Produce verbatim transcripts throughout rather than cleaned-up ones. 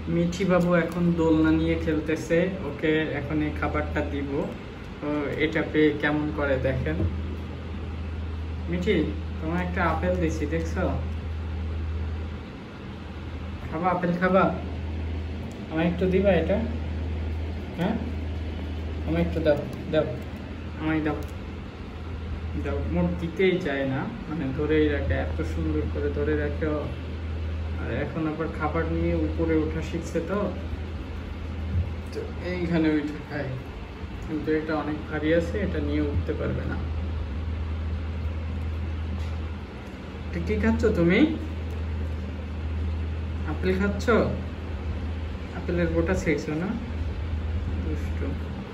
মিঠি বাবু এখন দোলনা নিয়ে খেলতেছে, ওকে এখন এই খাবারটা দিব। এটা পেয়ে কেমন করে দেখেন। মিঠি, তোমার একটা আপেল দিছি, দেখছো? খাবা আপেল, খাবা? আমায় একটু দিবা এটা? হ্যাঁ, আমায় একটু দাও, দাও, আমায় দাও, দাও। মোট দিতেই চায় না, মানে ধরেই রাখে, এত সুন্দর করে ধরে রাখে। আর এখন আবার খাবার নিয়ে উপরে ওঠা শিখছে, তো তো এইখানে উঠে খায়, কিন্তু এটা অনেক ভারী আছে, এটা নিয়ে উঠতে পারবে না। কি খাচ্ছ তুমি? আপেল খাচ্ছ? আপেলের গোটা ছেড়ছো না? দুষ্টু।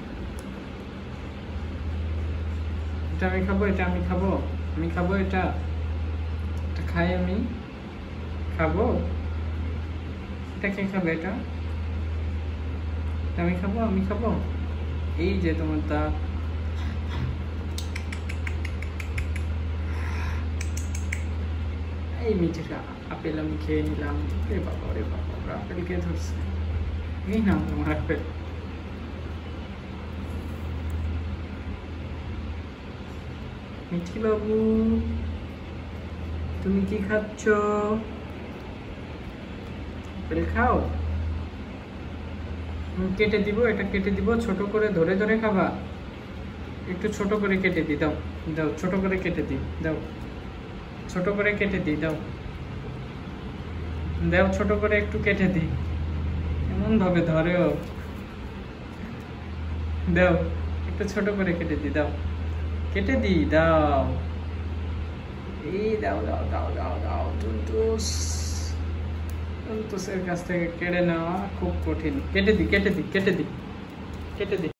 এটা আমি খাবো, এটা আমি খাবো, আমি খাবো এটা, এটা খাই আমি, খাবো। এটা কে খাবে? এটা আমি খাবো, আমি খাবো। এই যে তোমার দাঁত। এই মিঠিটা আপেল আমি খেয়ে নিলাম। রে বাবা, রে বাবা, আপেল কে ধরছে? এই নাও তোমার আপেল। মিঠি বাবু, তুমি কি খাচ্ছ? আপেল খাও? কেটে দিব, এটা কেটে দিব, ছোট করে ধরে ধরে খাবা? একটু ছোট করে কেটে দিই, দাও, দাও, ছোট করে কেটে দিই, দাও, ছোট করে কেটে দিই, দাও, দাও, ছোট করে একটু কেটে দিই। এমন ভাবে ধরেও, দাও, একটু ছোট করে কেটে দিই, দাও, কেটে দিই, দাও, এই দাও, দাও, দাও, দাও, দাও। টুনটুস, টুনটুসের কাছ থেকে কেড়ে নেওয়া খুব কঠিন। কেটে দিই, কেটে দিই, কেটে দিই, কেটে দিই।